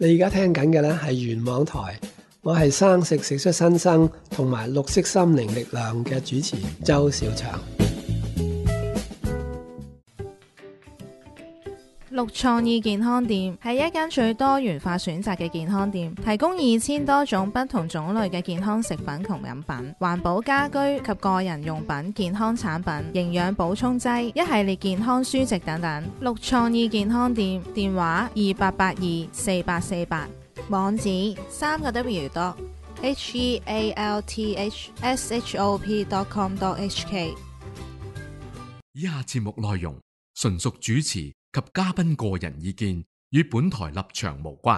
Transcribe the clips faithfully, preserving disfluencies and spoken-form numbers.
你而家聽緊嘅呢係原網台，我係生食食出新生同埋綠色心靈力量嘅主持周小祥。 綠創意健康店係一間最多元化選擇嘅健康店，提供二千多種不同種類嘅健康食品同飲品、環保家居及個人用品、健康產品、營養補充劑、一系列健康書籍等等。綠創意健康店電話二八八二四八四八，網址三個 W dot H E A L T H S H O P dot com dot H K。 以下節目內容純屬主持及嘉賓個人意見，與本台立場無關。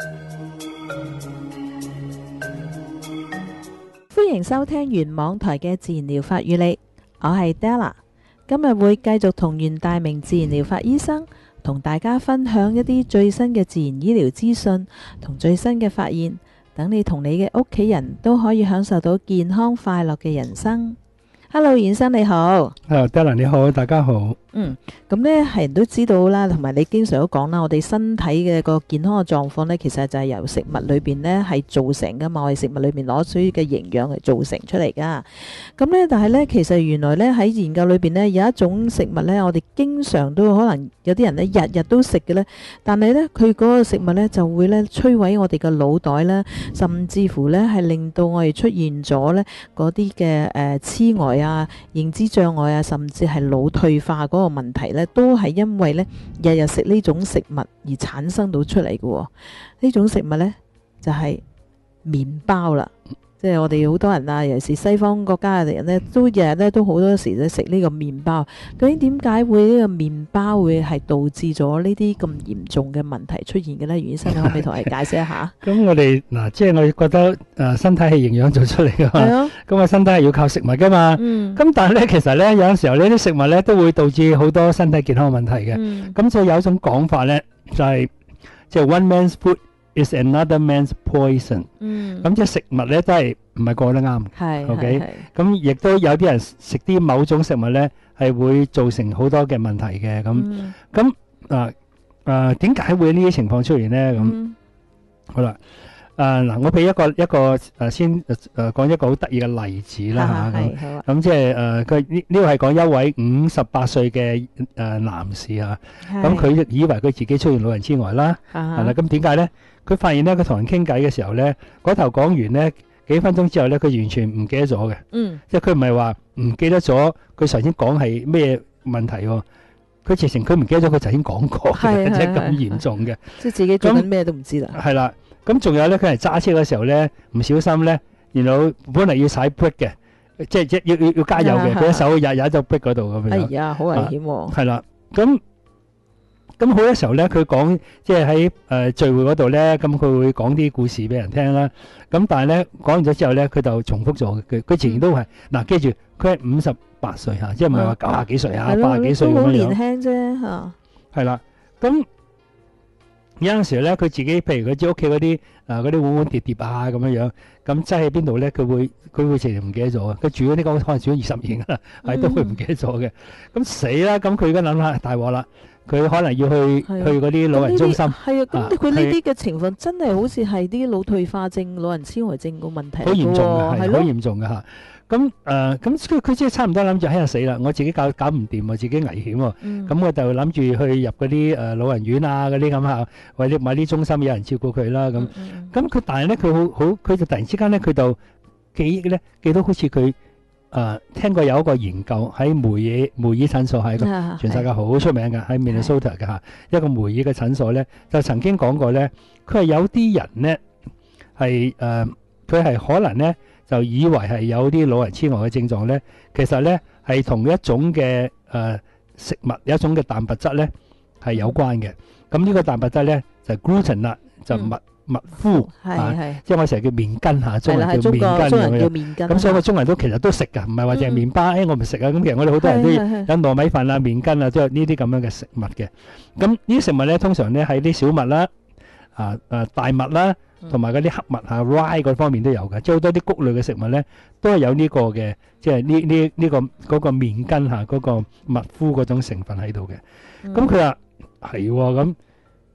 歡迎收聽原網台嘅自然療法與你，我係 Della， 今日會繼續同袁大明自然療法醫生同大家分享一啲最新嘅自然醫療資訊同最新嘅發現，等你同你嘅屋企人都可以享受到健康快樂嘅人生。Hello， 袁生你好。 Hello， Della 你好，大家好。 嗯，咁呢係人都知道啦，同埋你經常都講啦，我哋身體嘅個健康嘅狀況呢，其實就係由食物裏邊呢係造成噶嘛，我哋食物裏邊攞取嘅營養係造成出嚟噶。咁呢，但係呢，其實原來呢喺研究裏邊呢，有一種食物呢，我哋經常都可能有啲人呢日日都食嘅呢，但係呢，佢嗰個食物呢就會呢摧毀我哋嘅腦袋啦，甚至乎呢係令到我哋出現咗呢嗰啲嘅誒痴呆啊、認知障礙啊，甚至係腦退化嗰個問題呢，都係因為呢日日食呢種食物而產生到出嚟嘅。呢種食物呢，就係麵包啦。即係我哋好多人啊，尤其是西方國家嘅人呢，都日日咧都好多時咧食呢個麵包。究竟點解會呢個麵包會係導致咗呢啲咁嚴重嘅問題出現嘅呢？袁醫生，你可唔可以同我哋解釋一下？ 咁我哋嗱，即係我哋覺得誒身體係營養做出嚟噶嘛， 係啊， 咁啊身體係要靠食物噶嘛。 嗯， 咁但係咧，其實咧有陣時候呢啲食物咧都會導致好多身體健康嘅問題嘅。 嗯， 咁所以有一種講法咧，就係即係 one man's food is another man's poison。 嗯， 咁即係食物咧都係唔係個個都啱嘅。 係 OK， 係咁亦都有啲人食啲某種食物咧係會造成好多嘅問題嘅。咁嗯咁啊啊點解會呢啲情況出現咧？咁嗯好啦，誒嗱，我俾一個一個誒先誒誒講一個好得意嘅例子啦嚇。咁係好啊， 咁即係誒佢呢呢個係講一位五十八歲嘅誒男士啊。咁佢以為佢自己出現老人痴呆啦，係啦。咁點解咧？佢發現咧，佢同人傾偈嘅時候咧，嗰頭講完咧幾分鐘之後咧，佢完全唔記得咗嘅。 嗯， 即係佢唔係話唔記得咗佢頭先講係咩問題喎？佢直情佢唔記得咗佢頭先講過嘅，即係咁嚴重嘅。 即係自己做緊咩都唔知啦。 係啦，咁仲有咧，佢係揸車嘅時候咧，唔小心咧，然後本嚟要踩 brake 嘅，即係即係要要要加油嘅，佢一手日日喺度 brake 嗰度咁樣。 哎呀，好危險喎！ 係啦，咁咁好多時候咧，佢講即係喺誒聚會嗰度咧，咁佢會講啲故事俾人聽啦。咁但係咧講完咗之後咧，佢就重複咗佢佢自然都係嗱，記住佢係五十八歲嚇，即係唔係話九廿幾歲嚇，八廿幾歲咁樣。 都好年輕啫嚇。 係啦，咁有陣時咧，佢自己譬如佢知屋企嗰啲啊嗰啲碗碗碟碟啊咁樣樣，咁擠喺邊度咧，佢會佢會成日唔記得咗啊！佢住嗰啲講可能住咗二十年啦，係都會唔記得咗嘅。咁死啦！咁佢而家諗下大鑊啦，佢可能要去去嗰啲老人中心。 係啊，咁佢呢啲嘅情況真係好似係啲腦退化症、老人痴呆症個問題。 好嚴重嘅，係好嚴重嘅嚇。咁誒咁佢佢即係差唔多諗住哎呀死啦！我自己搞搞唔掂喎，自己危險喎。咁我就諗住去入嗰啲誒老人院啊嗰啲咁嚇，或者買啲中心有人照顧佢啦咁。咁佢但係咧佢好好佢就突然之間咧佢就記憶咧記到好似佢誒聽過有一個研究喺梅爾梅爾診所係一個全世界好出名嘅喺 Minnesota 嘅嚇一個梅爾嘅診所咧就曾經講過咧，佢係有啲人咧係誒佢係可能咧。就以為係有啲老人痴呆嘅症狀咧，其實咧係同一種嘅誒、呃、食物有一種嘅蛋白質咧係有關嘅。咁呢個蛋白質咧就係 gluten 啦，就麥麥麩啊，即係我成日叫麵筋嚇，中文叫麵筋咁樣。咁所以我中文都其實都食㗎，唔係話淨係麵包，誒、嗯哎、我唔食啊。咁其實我哋好多人都有糯米飯啊、麵筋啊，即係呢啲咁樣嘅食物嘅。咁呢啲食物咧，通常咧喺啲小麥啦、啊啊大麥啦。同埋嗰啲黑麥啊、rye 嗰方面都有嘅，即係好多啲穀類嘅食物咧，都係有呢個嘅，即係呢呢呢個嗰個麵筋嚇嗰個麥麩嗰種成分喺度嘅。咁佢話係喎，咁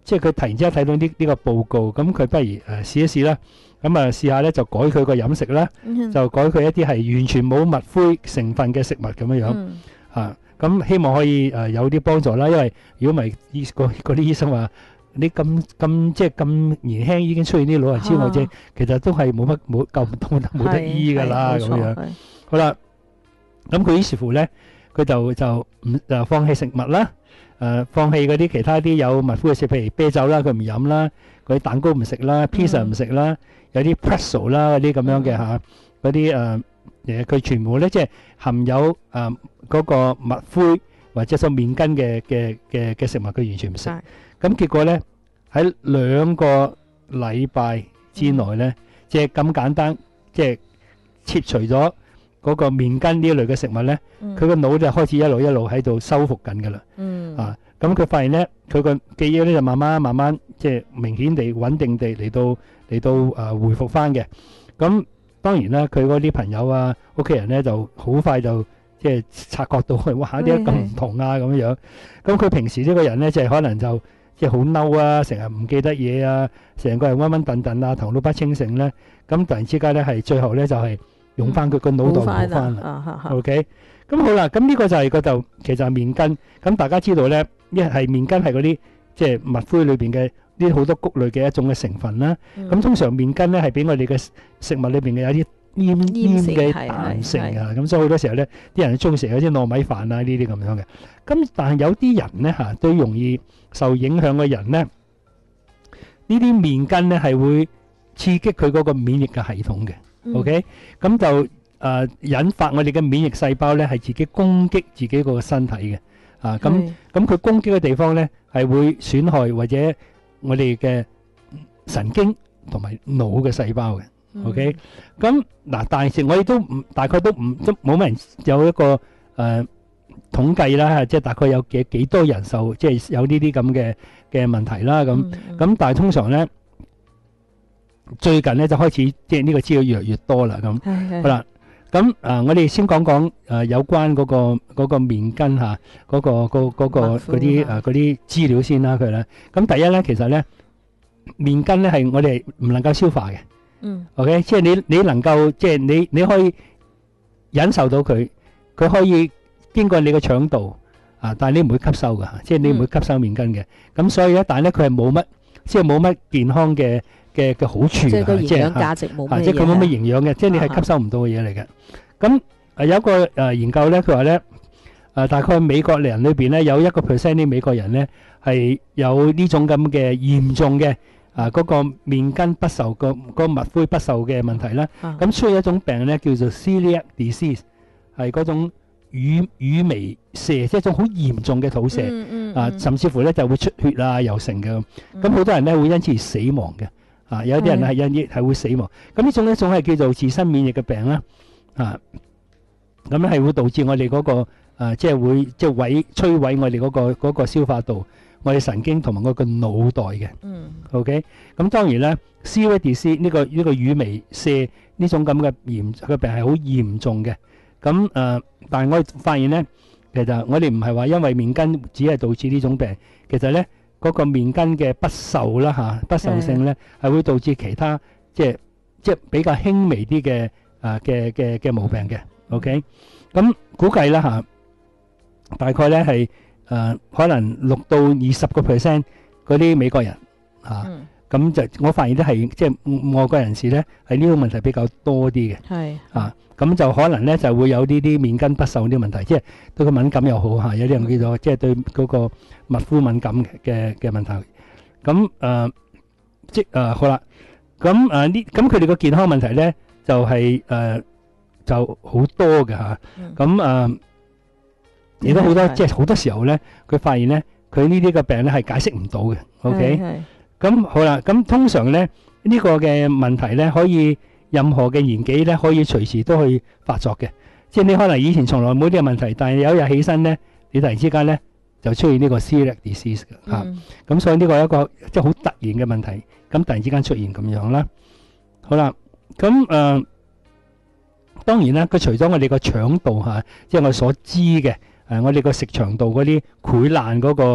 即係佢突然之間睇到呢呢個報告，咁佢不如誒試一試啦。咁啊試下咧就改佢個飲食啦，就改佢一啲係完全冇麥灰成分嘅食物咁樣樣啊。咁希望可以誒有啲幫助啦。因為如果唔係醫嗰嗰啲醫生話你咁咁即係咁年輕已經出現啲老人痴呆症，其實都係冇乜冇救唔到得冇得醫㗎啦咁樣。好啦，咁佢於是乎咧，佢就就唔誒放棄食物啦。誒放棄嗰啲其他啲有麥灰嘅食，譬如啤酒啦，佢唔飲啦；嗰啲蛋糕唔食啦，pizza唔食啦，有啲 pretzel 啦嗰啲咁樣嘅嚇，嗰啲誒誒佢全部咧即係含有誒嗰個麥灰或者所麵筋嘅嘅嘅嘅食物，佢完全唔食。咁結果咧喺兩個禮拜之內咧，即係咁簡單，即係切除咗嗰個麵筋呢一類嘅食物咧，佢個腦就開始一路一路喺度修復緊㗎啦。嗯。啊，咁佢發現咧，佢個記憶咧就慢慢慢慢即係明顯地穩定地嚟到嚟到誒恢復翻嘅。咁當然啦，佢嗰啲朋友啊、屋企人咧就好快就即係察覺到佢，哇！點解咁唔同啊咁樣。咁佢平時呢個人咧，就係可能就即係好嬲啊，成日唔記得嘢啊，成個人暈暈頓頓啊，頭腦不清醒咧。咁突然之間咧，係最後咧就係用翻佢個腦袋好翻啦。OK，咁好啦，咁呢個就係個就其實係麵筋。咁大家知道咧，一係麵筋係嗰啲即係麥灰裏邊嘅呢好多穀類嘅一種嘅成分啦。咁通常麵筋咧係俾我哋嘅食物裏邊嘅有啲黏黏嘅彈性啊。咁所以好多時候咧，啲人中意食嗰啲糯米飯啊呢啲咁樣嘅。咁但係有啲人咧嚇，對容易受影響嘅人咧，呢啲麵筋咧係會刺激佢嗰個免疫嘅系統嘅。OK，咁就誒引發我哋嘅免疫細胞咧係自己攻擊自己個身體嘅。啊，咁咁佢攻擊嘅地方咧係會損害或者我哋嘅神經同埋腦嘅細胞嘅。OK，咁嗱，但係我哋都唔大概都唔都冇乜人有一個誒統計啦，即係大概有幾幾多人受即係有呢啲咁嘅嘅問題啦。咁咁但係通常咧最近咧就開始即係呢個資料越嚟越多啦。咁好啦。咁啊，我哋先講講誒有關嗰個嗰個麵筋嚇嗰個嗰嗰個嗰啲誒嗰啲資料先啦佢咧。咁第一咧，其實咧麵筋咧係我哋唔能夠消化嘅。嗯。OK，即係你你能夠即係你你可以忍受到佢，佢可以經過你個腸道啊，但係你唔會吸收㗎，即係你唔會吸收麵筋嘅。咁所以咧，但係咧佢係冇乜即係冇乜健康嘅嘅嘅好處，即係個營養價值冇乜嘢，即係佢冇乜營養嘅，即係你係吸收唔到嘅嘢嚟嘅。咁誒有一個誒研究咧，佢話咧誒大概美國人裏邊咧有一個 percent 啲美國人咧係有呢種咁嘅嚴重嘅啊嗰個麵筋不受個嗰個麥灰不受嘅問題啦。咁出現一種病咧叫做 celiac disease，係嗰種乳乳糜痔，即係一種好嚴重嘅肚瀉啊，甚至乎咧就會出血啊又成嘅。咁好多人咧會因此而死亡嘅。啊，有啲人係因依係會死亡。咁呢種一種係叫做自身免疫嘅病啦。啊，咁咧係會導致我哋嗰個啊，即係會即係毀摧毀我哋嗰個嗰個消化道、我哋神經同埋我個腦袋嘅。嗯。OK，咁當然咧 celiac disease 呢個呢個乳糜痔呢種咁嘅嚴嘅病係好嚴重嘅。咁誒，但係我哋發現咧，其實我哋唔係話因為麵筋只係導致呢種病，其實咧。嗰個麵筋嘅不受啦嚇，不受性咧係會導致其他即係即係比較輕微啲嘅啊嘅嘅嘅毛病嘅。OK，咁估計啦嚇，大概咧係誒可能六到二十個 percent 嗰啲美國人嚇，咁就我發現都係即係外國人士咧係呢個問題比較多啲嘅。係啊，咁就可能咧就會有呢啲麵筋不受呢個問題，即係對佢敏感又好嚇，有啲人叫做即係對嗰個麥麩敏感嘅嘅問題。咁誒即係誒好啦，咁誒呢咁佢哋個健康問題咧就係誒就好多嘅嚇。咁誒亦都好多即係好多時候咧，佢發現咧佢呢啲嘅病咧係解釋唔到嘅。OK，咁好啦，咁通常咧呢個嘅問題咧可以。任何嘅年紀咧，可以隨時都去發作嘅。即係你可能以前從來冇呢個問題，但係有一日起身咧，你突然之間咧就出現呢個 celiac disease 嘅嚇。咁所以呢個係一個即係好突然嘅問題，咁突然之間出現咁樣啦。好啦，咁誒當然啦，佢除咗我哋個腸道嚇，即係我所知嘅誒，我哋個食腸道嗰啲潰爛嗰個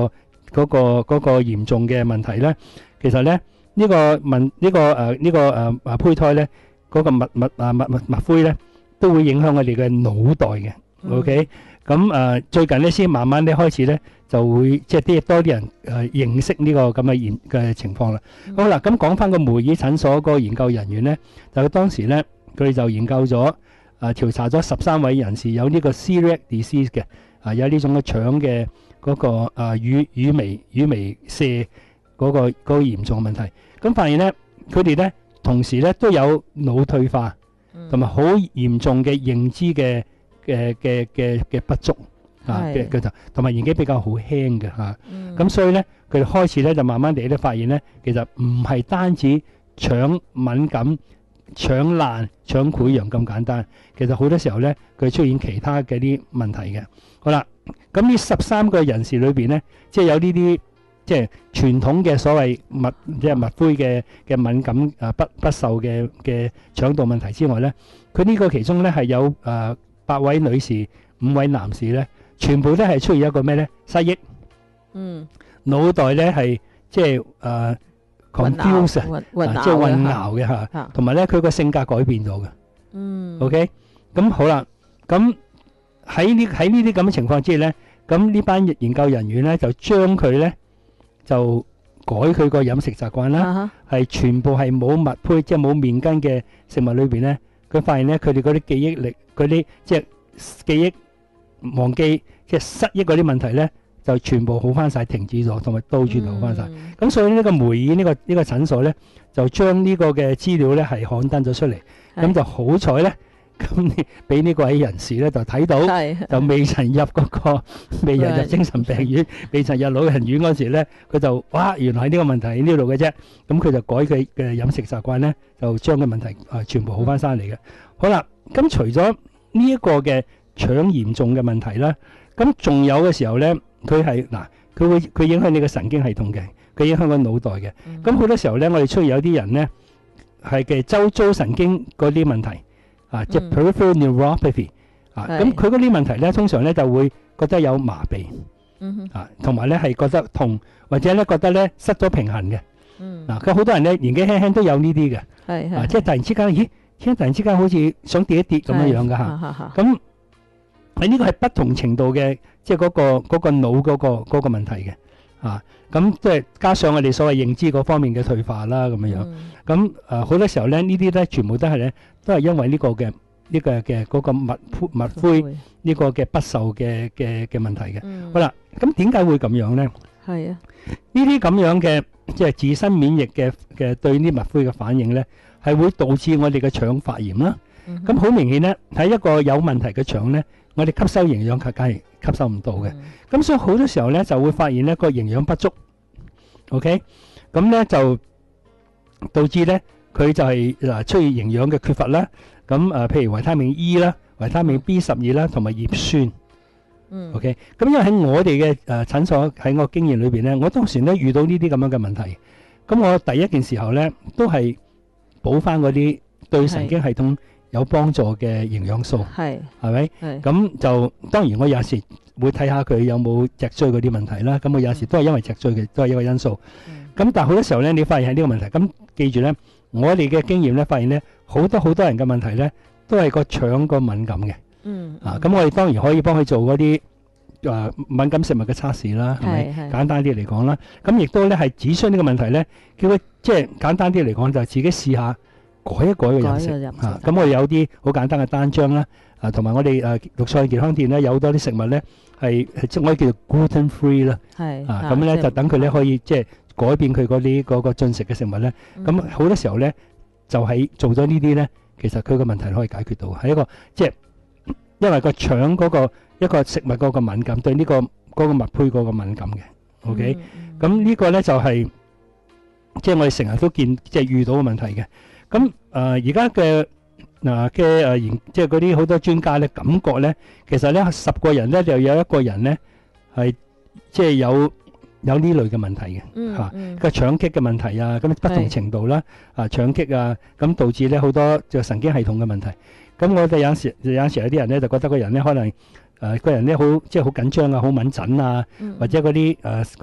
嗰個嗰個嚴重嘅問題咧，其實咧呢個問呢個誒呢個誒誒胚胎咧嗰個脈脈啊脈脈脈灰咧都會影響我哋嘅腦袋嘅。OK，咁誒最近咧先慢慢咧開始咧就會即係啲多啲人誒認識呢個咁嘅研嘅情況啦。好啦，咁講翻個梅爾診所嗰個研究人員咧，就佢當時咧佢哋就研究咗誒調查咗十三位人士有呢個 celiac disease 嘅啊，有呢種嘅腸嘅嗰個誒乳乳微乳微瀉嗰個嗰個嚴重嘅問題。咁發現咧佢哋咧同時咧都有腦退化同埋好嚴重嘅認知嘅嘅嘅嘅嘅不足啊嘅嘅就同埋年紀比較好輕嘅嚇。咁所以咧佢哋開始咧就慢慢地都發現咧，其實唔係單止腸敏感、腸爛、腸潰瘍咁簡單，其實好多時候咧佢出現其他嘅啲問題嘅。好啦，咁呢十三個人士裏邊咧，即係有呢啲即係傳統嘅所謂脈即係脈灰嘅嘅敏感啊不不受嘅嘅腸道問題之外咧，佢呢個其中咧係有誒八位女士、五位男士咧，全部都係出現一個咩咧失憶，嗯，腦袋咧係即係誒 confuse 啊，即係混淆嘅嚇，同埋咧佢個性格改變咗嘅，嗯 ，OK，咁好啦，咁。喺呢喺呢啲咁嘅情況之下咧，咁呢班研究人員咧就將佢咧就改佢個飲食習慣啦，係、uh huh. 全部係冇麥胚，即係冇麵筋嘅食物裏邊咧，佢發現咧佢哋嗰啲記憶力、嗰啲即係記憶忘記、即係失憶嗰啲問題咧，就全部好翻晒，停止咗，同埋倒轉好翻晒。咁、嗯、所以呢個梅爾呢、呢個呢、呢個診所咧，就將呢個嘅資料咧係刊登咗出嚟，咁是就好彩咧。咁你俾呢個位人士咧就睇到，就未曾入嗰個，未入入精神病院，未曾入老人院嗰時咧，佢就哇原來係呢個問題喺呢度嘅啫。咁佢就改佢嘅飲食習慣咧，就將個問題啊全部好翻晒嚟嘅。好啦，咁除咗呢一個嘅腸嚴重嘅問題啦，咁仲有嘅時候咧，佢係嗱，佢會佢影響你嘅神經系統嘅，佢影響個腦袋嘅。咁好多時候咧，我哋出現有啲人咧係嘅周遭神經嗰啲問題。啊，即係 peripheral neuropathy 啊，咁佢嗰啲問題咧，通常咧就會覺得有麻痹，啊，同埋咧係覺得痛，或者咧覺得咧失咗平衡嘅，嗱，佢好多人咧年紀輕輕都有呢啲嘅，係係，即係突然之間，咦，突然之間好似想跌一跌咁樣樣嘅嚇，咁喺呢個係不同程度嘅，即係嗰個嗰個腦嗰個嗰個問題嘅，啊，咁即係加上我哋所謂認知嗰方面嘅退化啦，咁樣樣，咁誒好多時候咧呢啲咧全部都係咧。都係因為呢個嘅呢個嘅嗰個脈脈灰呢個嘅不受嘅嘅嘅問題嘅。嗯、好啦，咁點解會咁樣咧？係啊，呢啲咁樣嘅即係自身免疫嘅嘅對呢啲脈灰嘅反應咧，係會導致我哋嘅腸發炎啦。咁好、嗯、哼明顯咧，喺一個有問題嘅腸咧，我哋吸收營養梗係吸收唔到嘅。咁、嗯、所以好多時候咧就會發現咧個營養不足。OK，咁咧就導致咧。佢就係嗱出現營養嘅缺乏啦，咁誒譬如維他命 E 啦、維他命 B 十二啦，同埋葉酸。嗯。OK，咁因為喺我哋嘅誒診所喺我經驗裏邊咧，我當時咧遇到呢啲咁樣嘅問題，咁我第一件時候咧都係補翻嗰啲對神經系統有幫助嘅營養素。係。係咪？係。咁就當然我有時會睇下佢有冇脊椎嗰啲問題啦。咁我有時都係因為脊椎嘅都係一個因素。嗯。咁但係好多時候咧，你發現係呢個問題，咁記住咧。我哋嘅經驗咧，發現咧好多好多人嘅問題咧，都係個腸個敏感嘅。嗯。啊，咁我哋當然可以幫佢做嗰啲誒敏感食物嘅測試啦，係咪？係。簡單啲嚟講啦，咁亦都咧係指出呢個問題咧，叫佢即係簡單啲嚟講，就係自己試下改一改個飲食。啊，咁我哋有啲好簡單嘅單張啦，啊，同埋我哋誒綠菜健康店咧有好多啲食物咧係即係我哋叫做 gluten free 啦。係。啊，咁咧就等佢咧可以即係。改變佢嗰啲嗰個進食嘅食物咧，咁好多時候咧就喺做咗呢啲咧，其實佢個問題可以解決到，係一個即係因為個腸嗰個一個食物嗰個敏感，對呢個嗰個脈胚嗰個敏感嘅。OK，咁呢個咧就係即係我哋成日都見即係遇到嘅問題嘅。咁誒而家嘅嗱嘅誒研即係嗰啲好多專家咧感覺咧，其實咧十個人咧就有一個人咧係即係有。有呢類嘅問題嘅嚇，個腸棘嘅問題啊，咁不同程度啦，啊腸棘啊，咁導致咧好多就神經系統嘅問題。咁我哋有時有陣時有啲人咧就覺得個人咧可能誒個人咧好即係好緊張啊，好敏感啊，或者嗰啲誒嗰啲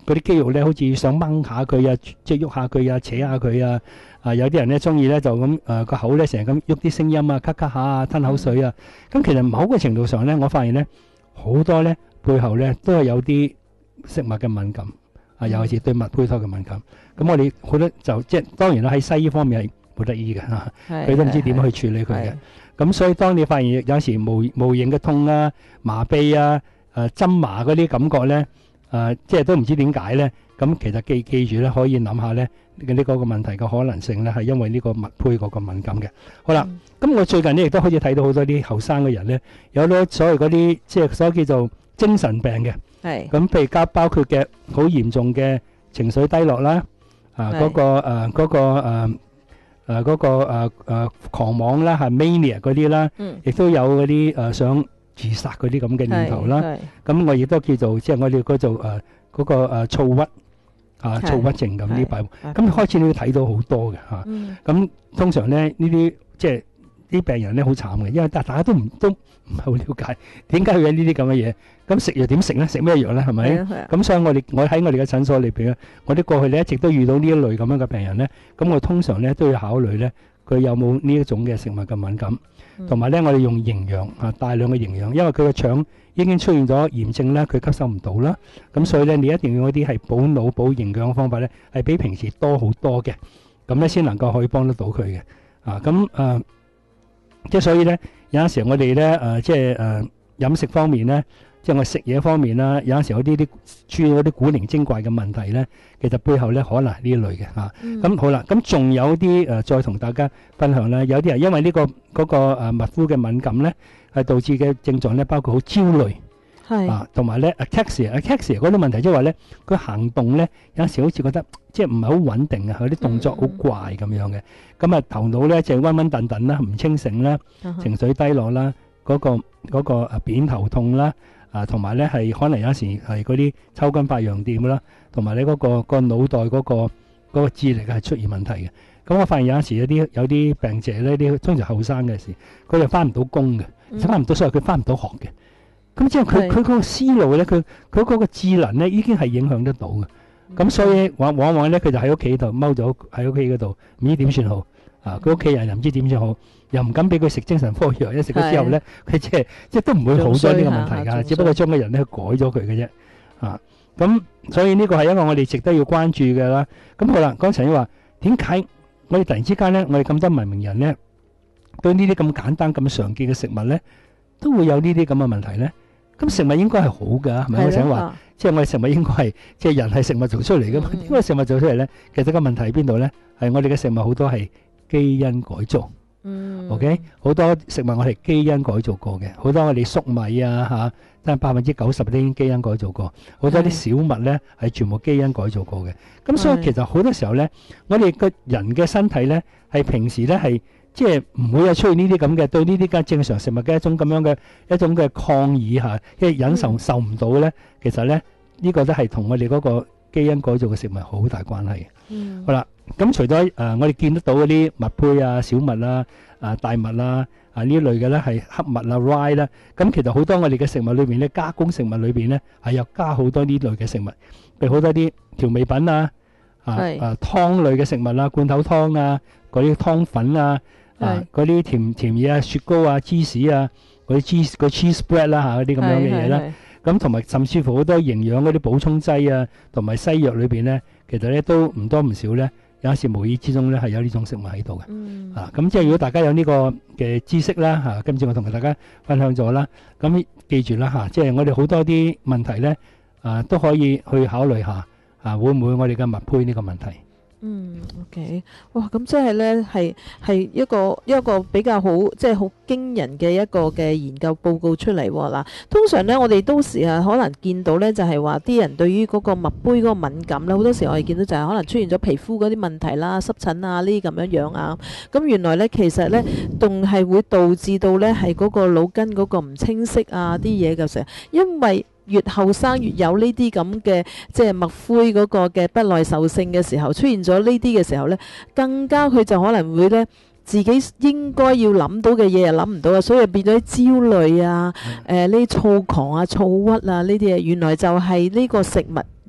嗰啲肌肉咧，好似想掹下佢啊，即係喐下佢啊，扯下佢啊。啊，有啲人咧中意咧就咁誒個口咧成日咁喐啲聲音啊，咳咳下啊，吞口水啊。咁其實某個程度上咧，我發現咧好多咧背後咧都係有啲食物嘅敏感啊，尤其是對麥胚胎嘅敏感。咁我哋好多就即係當然啦，喺西醫方面係冇得醫嘅嚇，佢都唔知點樣去處理佢嘅。咁所以當你發現有時無無形嘅痛啊、麻痹啊、誒針麻嗰啲感覺咧，誒即係都唔知點解咧。咁其實記記住咧，可以諗下咧呢呢個個問題嘅可能性咧，係因為呢個麥胚嗰個敏感嘅。好啦，咁我最近咧亦都開始睇到好多啲後生嘅人咧，有咗所謂嗰啲即係所謂叫做精神病嘅。係。咁譬如加包括嘅好嚴重嘅情緒低落啦，啊嗰個誒嗰個誒誒嗰個誒誒狂妄啦，係 mania 嗰啲啦，亦都有嗰啲誒想自殺嗰啲咁嘅念頭啦。咁我亦都叫做即係我哋嗰做誒嗰個誒躁鬱。啊，躁鬱症咁呢排，咁開始你會睇到好多嘅嚇。咁通常咧呢啲即係啲病人咧好慘嘅，因為大大家都唔都唔係好了解點解會有呢啲咁嘅嘢。咁食藥點食咧？食咩藥咧？係咪？咁所以我哋我喺我哋嘅診所裏邊咧，我哋過去咧一直都遇到呢一類咁樣嘅病人咧。咁我通常咧都要考慮咧，佢有冇呢一種嘅食物嘅敏感，同埋咧我哋用營養啊，大量嘅營養，因為佢嘅腸已經出現咗炎症咧，佢吸收唔到啦。咁所以咧，你一定要嗰啲係補腦補營養嘅方法咧，係比平時多好多嘅，咁咧先能夠可以幫得到佢嘅。啊，咁誒、呃，即係所以咧，有陣時我哋咧誒，即係誒、呃、飲食方面咧，即係我食嘢方面啦，有陣時有啲啲出現嗰啲古靈精怪嘅問題咧，其實背後咧可能係呢一類嘅嚇。咁、啊嗯、好啦，咁仲有啲誒、呃，再同大家分享啦。有啲人因為呢、這個嗰、那個誒麥膚嘅敏感咧，係導致嘅症狀咧，包括好焦慮，係啊，同埋咧 ataxia，ataxia 嗰啲問題，即係話咧，佢行動咧有陣時好似覺得即係唔係好穩定啊，佢啲動作好怪咁樣嘅。咁、嗯、啊，頭腦咧就暈暈頓頓啦，唔清醒啦，嗯、情緒低落啦，嗰、那個嗰、那個啊扁頭痛啦，啊同埋咧係可能有時係嗰啲抽筋發羊癲啦，同埋你嗰個、那個腦袋嗰、那個嗰、那個智力係出現問題嘅。咁我發現有陣時有啲有啲病者咧，啲通常後生嘅時，佢就翻唔到工嘅。翻唔到，所以佢翻唔到學嘅。咁即係佢佢嗰個思路咧，佢佢嗰個智能咧，已經係影響得到嘅。咁所以往往往咧，佢就喺屋企度踎咗喺屋企嗰度，唔知點算好。啊，佢屋企人又唔知點算好，又唔敢俾佢食精神科藥。一食咗之後咧，佢即係即係都唔會好多呢個問題㗎，只不過將個人咧改咗佢嘅啫。啊，咁所以呢個係一個我哋值得要關注嘅啦。咁好啦，剛才你話點解我哋突然之間咧，我哋咁多文明人咧，對呢啲咁簡單咁常見嘅食物咧，都會有呢啲咁嘅問題咧。咁食物應該係好㗎，係咪？我想話，即係我哋食物應該係，即係人係食物做出嚟㗎嘛。點解食物做出嚟咧？其實個問題喺邊度咧？係我哋嘅食物好多係基因改造。嗯。OK，好多食物我哋基因改造過嘅，好多我哋粟米啊嚇，但係百分之九十都已經基因改造過。好多啲小麥咧係全部基因改造過嘅。咁所以其實好多時候咧，我哋個人嘅身體咧係平時咧係。即係唔會有出現呢啲咁嘅對呢啲嘅正常食物嘅一種咁樣嘅一種嘅抗議嚇，因為忍受受唔到咧，其實咧呢、呢個都係同我哋嗰個基因改造嘅食物好大關係嘅。嗯，好啦，咁除咗誒、呃、我哋見得到嗰啲麥胚啊、小麥啦、啊大麥啦啊呢類嘅咧係黑麥啊 rye 啦，咁其實好多我哋嘅食物裏邊咧加工食物裏邊咧係有加好多呢類嘅食物，譬如好多啲調味品啊啊啊湯類嘅食物啦、罐頭湯啊嗰啲湯粉啊。啊！嗰啲甜甜嘢啊、雪糕啊、芝士啊、嗰啲 cheese 個 cheese bread 啦嚇，嗰啲咁樣嘅嘢啦。咁同埋甚至乎好多營養嗰啲補充劑啊，同埋西藥裏邊咧，其實咧都唔多唔少咧，有時無意之中咧係有呢種食物喺度嘅。嗯。啊，咁即係如果大家有呢個嘅知識啦嚇，今次我同大家分享咗啦，咁記住啦嚇，即係我哋好多啲問題咧，啊都可以去考慮下啊，會唔會我哋嘅麥胚呢個問題？ 嗯 ，OK， 哇，咁即係咧，係係一個一個比較好，即係好驚人嘅一個嘅研究報告出嚟喎。嗱，通常咧，我哋都時啊可能見到咧，就係話啲人對於嗰個麥胚嗰個敏感咧，好多時我哋見到就係可能出現咗皮膚嗰啲問題啦、濕疹啊呢啲咁樣樣啊。咁原來咧，其實咧，仲係會導致到咧係嗰個腦筋嗰個唔清晰啊啲嘢嘅時候，因為越後生越有呢啲咁嘅即係麥胚嗰個嘅不耐受性嘅時候，出現咗呢啲嘅時候呢，更加佢就可能會呢自己應該要諗到嘅嘢又諗唔到啊，所以變咗啲焦慮啊、誒呢啲躁狂啊、躁鬱啊呢啲嘢，原來就係呢個食物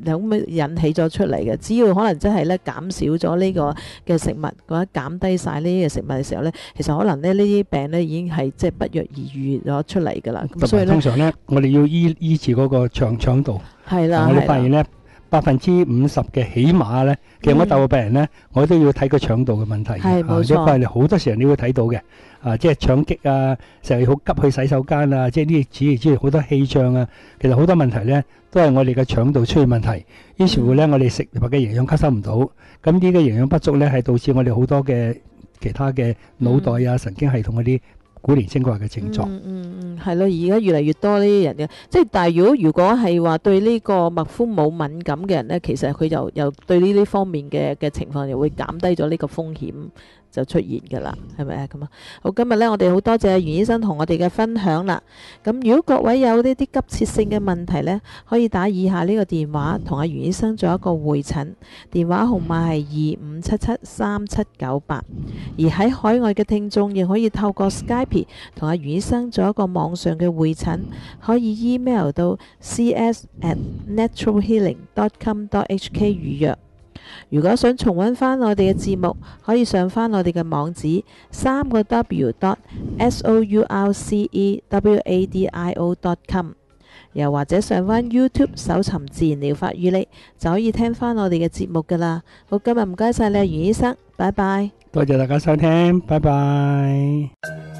咁引起咗出嚟嘅。只要可能真係咧減少咗呢個嘅食物，或者減低晒呢啲嘅食物嘅時候咧，其實可能咧呢啲病咧已經係即係不藥而愈咗出嚟㗎啦。咁所以咧， 通常咧我哋要醫醫治嗰個腸腸道。 係啦， 我哋發現咧百分之五十嘅起碼咧，其實我大部分病人咧，我都要睇個腸道嘅問題。 係冇錯。 因為好多時候你會睇到嘅。啊，即係腸激啊，成日好急去洗手間啊，即係呢啲諸如此類好多氣脹啊，其實好多問題咧都係我哋嘅腸道出現問題，於是乎咧我哋食物嘅營養吸收唔到，咁呢啲營養不足咧係導致我哋好多嘅其他嘅腦袋啊、神經系統嗰啲古靈精怪嘅症狀。 嗯嗯嗯，係咯，而家越嚟越多呢啲人嘅，即係但係如果如果係話對呢個麥麩冇敏感嘅人咧，其實佢就又對呢啲方面嘅嘅情況又會減低咗呢個風險。就出現㗎啦，係咪啊咁啊？好，今日呢，我哋好多謝袁醫生同我哋嘅分享啦。咁如果各位有呢啲急切性嘅問題呢，可以打以下呢個電話同阿袁醫生做一個會診，電話號碼係二五七七三七九八。而喺海外嘅聽眾亦可以透過 Skype 同阿袁醫生做一個網上嘅會診，可以 email 到 c s at natural healing dot com dot h k 預約。如果想重溫翻我哋嘅節目，可以上翻我哋嘅網址三個 w dot s o u r c e w a d i o dot com， 又或者上翻 YouTube 搜尋自然療法與你，就可以聽翻我哋嘅節目噶啦。好，今日唔該晒你，袁醫生，拜拜。 多謝大家收聽，拜拜。